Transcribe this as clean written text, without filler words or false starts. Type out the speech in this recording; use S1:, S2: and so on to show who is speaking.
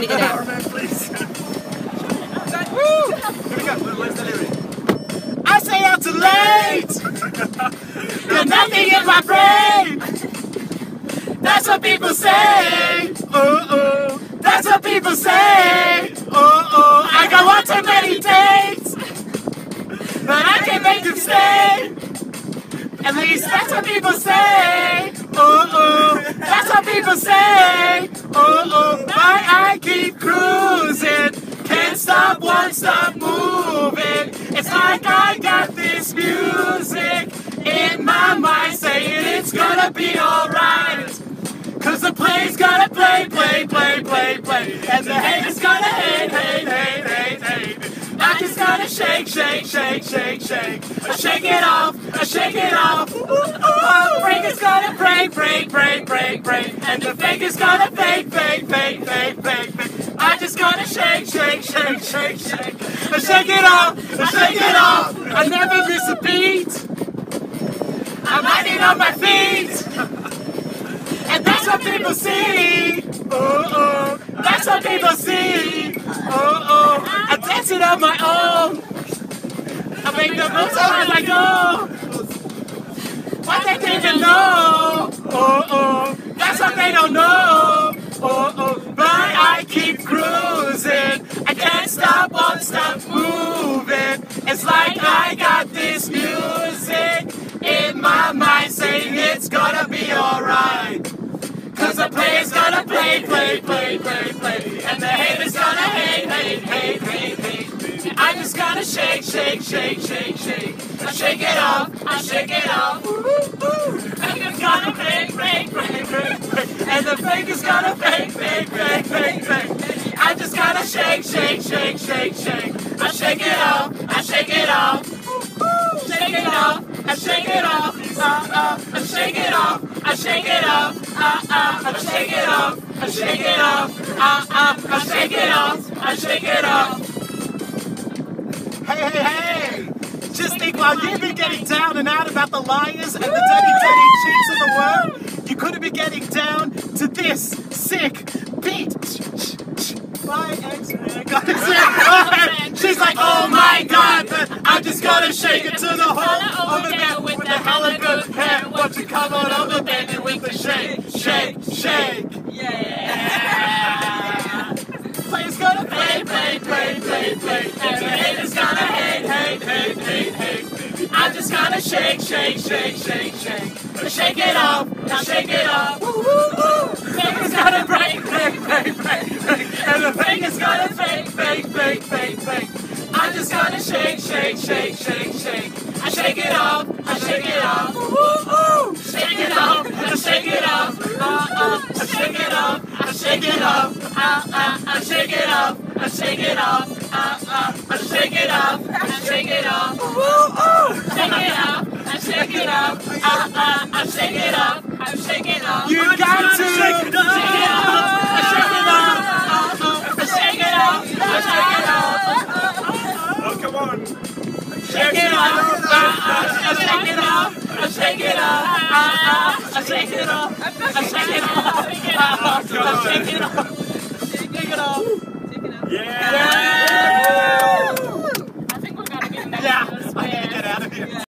S1: trying to get out.
S2: Woo! Here we go. Where's the lyric? I say I'm too late. There's nothing in my brain. That's what people say. Oh. That's what people say. Oh. I got one too many dates, but I can't make them stay. At least that's what people say. Oh. That's what people say. Oh. Why I keep cruising. Can't stop, won't stop moving. It's like I got this music in my mind saying it's gonna be alright. Cause the play's gonna play. And the haters gonna hate. I just gotta shake. I shake it off. Break is gonna break. And the fake is gonna fake. I just gotta shake. I shake it off. I never miss a beat. I'm riding on my feet. And that's what people see. Oh. That's what people see. Oh. I dance it on my own. I make the moves as I go. What they didn't know. Oh. That's what they don't know. Oh. But I keep cruising. I can't stop, won't stop moving. It's like I got this music in my mind saying it's gonna be alright. Cause the play's gonna play. And the haters gonna hate. I just gotta shake. I shake it off. And it's gonna break. And the fake is gonna fake. I just gotta shake. I shake it off. I shake it off. Shake it off. I shake it off. I shake it off. I shake it off. I shake it off. I shake it off. I shake it off. I shake it off. Hey. Just think while you've been getting down and out about the liars and the dirty cheats of the world, you could have been getting down to this sick beat. My ex-man got his hair. She's like, oh my god, but I just gotta shake it to the whole over there with the hella good hair. Won't you come on over, baby, with the shake. Yeah. Play's gonna play. And the haters gonna hate. I just gotta shake. I shake it off. Faker's gonna break. And the fake is gonna fake. I just gotta shake. I shake it off. Shake it off. Shake it off. I shake it off. I shake it off. I shake it off. I shake it off. I shake it off. I shake it off. I shake it off. Shake it off. I shake it off. I shake it off. I shake it off. You got to shake it off. I shake it off. I shake it off. I shake it off. Oh, come on. Shake it off. I shake it off. I shake it off. I shake it off. I shake it off. I shake it off.